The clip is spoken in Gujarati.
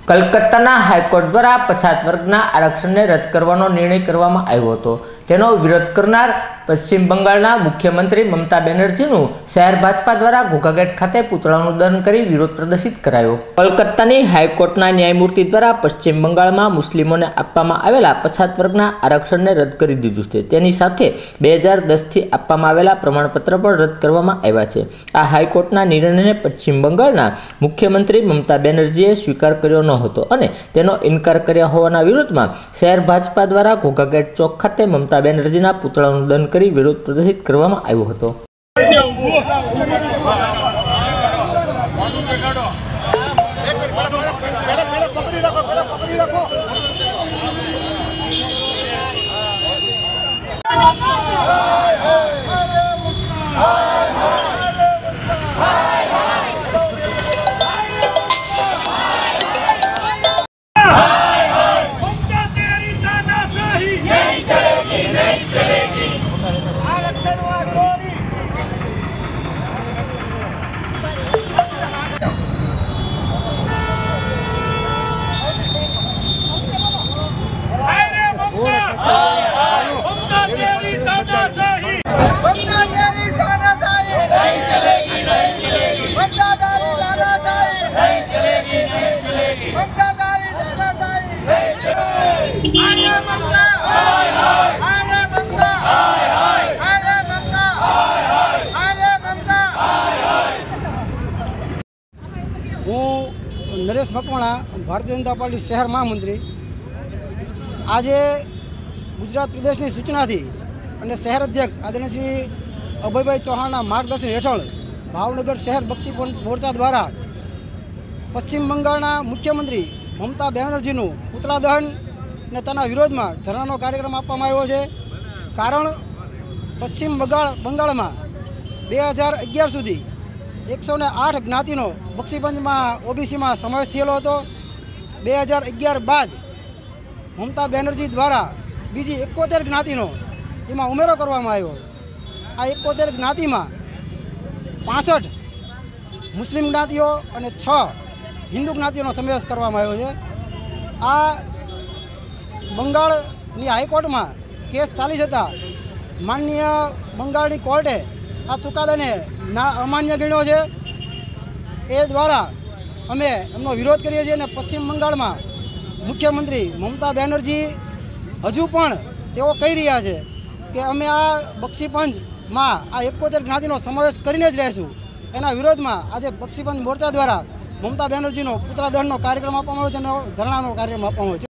કલકત્તાના હાઈકોર્ટ દ્વારા પછાત વર્ગના આરક્ષણને રદ કરવાનો નિર્ણય કરવામાં આવ્યો હતો। તેનો વિરોધ કરનાર પશ્ચિમ બંગાળના મુખ્યમંત્રી મમતા બેનર્જીનું શહેર ભાજપા દ્વારા ઘોઘાગેટ ખાતે પૂતળાનું દહન કરી વિરોધ પ્રદર્શિત કરાયો। કલકત્તાની હાઈકોર્ટના ન્યાયમૂર્તિ દ્વારા પશ્ચિમ બંગાળમાં મુસ્લિમોને આપવામાં આવેલા પછાત વર્ગના આરક્ષણને રદ કરી દીધું છે। તેની સાથે 2010થી આપવામાં આવેલા પ્રમાણપત્ર પણ રદ કરવામાં આવ્યા છે। આ હાઈકોર્ટના નિર્ણયને પશ્ચિમ બંગાળના મુખ્યમંત્રી મમતા બેનર્જીએ સ્વીકાર કર્યો ન હતો અને તેનો ઇનકાર કર્યા હોવાના વિરોધમાં શહેર ભાજપા દ્વારા ઘોઘાગેટ ચોક ખાતે મમતા બેનર્જીના પૂતળાનું દહન કરી વિરોધ પ્રદર્શિત કરવામાં આવ્યો હતો। હું નરેશ મકવાણા, ભારતીય જનતા પાર્ટી શહેર મહામંત્રી। આજે ગુજરાત પ્રદેશની સૂચનાથી અને શહેર અધ્યક્ષ આદરણીય શ્રી અભયભાઈ ચૌહાણના માર્ગદર્શન હેઠળ ભાવનગર શહેર બક્ષી મોરચા દ્વારા પશ્ચિમ બંગાળના મુખ્યમંત્રી મમતા બેનર્જીનું પૂતળા દહન અને તેના વિરોધમાં ધરણાનો કાર્યક્રમ આપવામાં આવ્યો છે। કારણ પશ્ચિમ બંગાળમાં 2011 સુધી 108 જ્ઞાતિનો બક્ષીપંચમાં ઓબીસીમાં સમાવેશ થયેલો હતો। 2011 બાદ મમતા બેનર્જી દ્વારા બીજી 71 જ્ઞાતિનો એમાં ઉમેરો કરવામાં આવ્યો। આ 71 જ્ઞાતિમાં 65 મુસ્લિમ જ્ઞાતિઓ અને 6 હિન્દુ જ્ઞાતિઓનો સમાવેશ કરવામાં આવ્યો છે। આ બંગાળની હાઈકોર્ટમાં કેસ ચાલી જતા માનનીય બંગાળની કોર્ટે આ ચુકાદાને અમાન્ય ગણ્યો છે। એ દ્વારા અમે એમનો વિરોધ કરીએ છીએ અને પશ્ચિમ બંગાળમાં મુખ્યમંત્રી મમતા બેનર્જી હજુ પણ તેઓ કહી રહ્યા છે કે અમે આ બક્ષીપંચમાં આ 71 જ્ઞાતિનો સમાવેશ કરીને જ રહીશું। એના વિરોધમાં આજે બક્ષીપંચ મોરચા દ્વારા મમતા બેનર્જીનો પૂતળા દહનનો કાર્યક્રમ આપવામાં આવ્યો છે અને ધરણાનો કાર્યક્રમ આપવામાં આવ્યો છે।